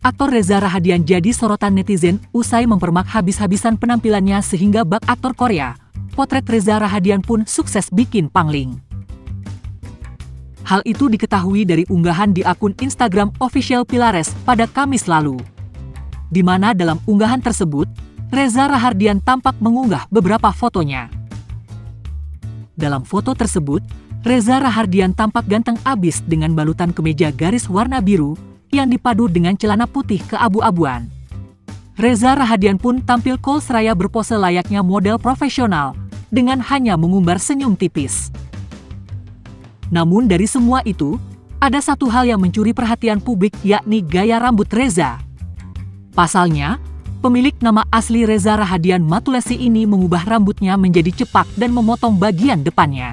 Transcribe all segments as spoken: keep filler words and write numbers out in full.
Aktor Reza Rahadian jadi sorotan netizen usai mempermak habis-habisan penampilannya sehingga bak aktor Korea. Potret Reza Rahadian pun sukses bikin pangling. Hal itu diketahui dari unggahan di akun Instagram official Pilares pada Kamis lalu. Di mana dalam unggahan tersebut, Reza Rahadian tampak mengunggah beberapa fotonya. Dalam foto tersebut, Reza Rahadian tampak ganteng abis dengan balutan kemeja garis warna biru yang dipadu dengan celana putih keabu-abuan. Reza Rahadian pun tampil cool seraya berpose layaknya model profesional dengan hanya mengumbar senyum tipis. Namun dari semua itu, ada satu hal yang mencuri perhatian publik yakni gaya rambut Reza. Pasalnya, pemilik nama asli Reza Rahadian Matulesi ini mengubah rambutnya menjadi cepak dan memotong bagian depannya.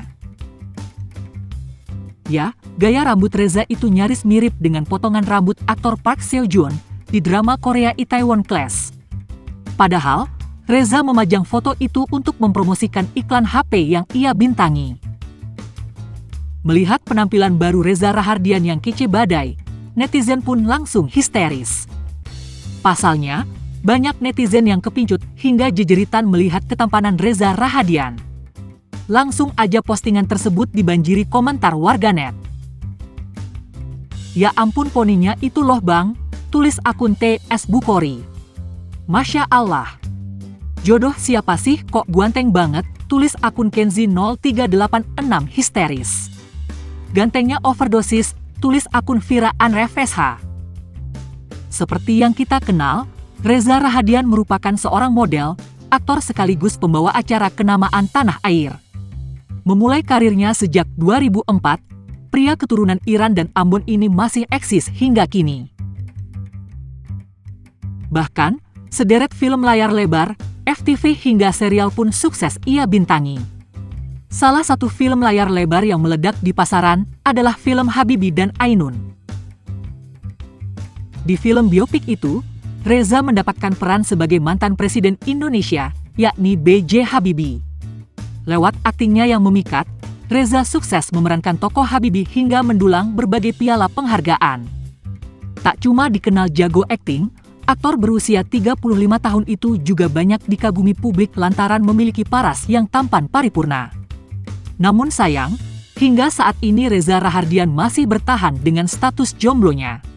Ya, gaya rambut Reza itu nyaris mirip dengan potongan rambut aktor Park Seo Joon di drama Korea Itaewon Class. Padahal, Reza memajang foto itu untuk mempromosikan iklan H P yang ia bintangi. Melihat penampilan baru Reza Rahadian yang kece badai, netizen pun langsung histeris. Pasalnya, banyak netizen yang kepincut hingga jejeritan melihat ketampanan Reza Rahadian. Langsung aja postingan tersebut dibanjiri komentar warganet. "Ya ampun poninya itu loh bang," tulis akun T S Bukori. "Masya Allah. Jodoh siapa sih kok guanteng banget," tulis akun Kenzi nol tiga delapan enam histeris. "Gantengnya overdosis," tulis akun Vira Anrefesha. Seperti yang kita kenal, Reza Rahadian merupakan seorang model, aktor sekaligus pembawa acara kenamaan tanah air. Memulai karirnya sejak dua ribu empat, pria keturunan Iran dan Ambon ini masih eksis hingga kini. Bahkan, sederet film layar lebar, F T V hingga serial pun sukses ia bintangi. Salah satu film layar lebar yang meledak di pasaran adalah film Habibi dan Ainun. Di film biopik itu, Reza mendapatkan peran sebagai mantan Presiden Indonesia, yakni B J Habibie. Lewat aktingnya yang memikat, Reza sukses memerankan tokoh Habibie hingga mendulang berbagai piala penghargaan. Tak cuma dikenal jago akting, aktor berusia tiga puluh lima tahun itu juga banyak dikagumi publik lantaran memiliki paras yang tampan paripurna. Namun sayang, hingga saat ini Reza Rahadian masih bertahan dengan status jomblonya.